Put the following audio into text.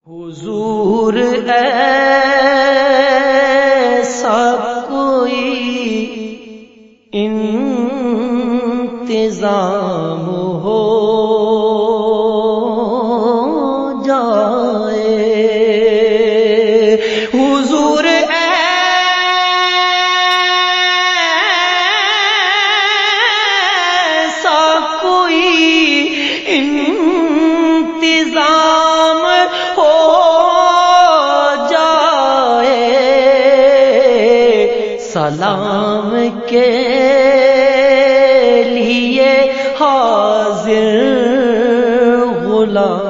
हुजूर ऐसा कोई इंतजाम हो जाए। हुजूर ऐसा कोई इंतजाम हो जाए। सलाम के लिए हाजिर गुलाम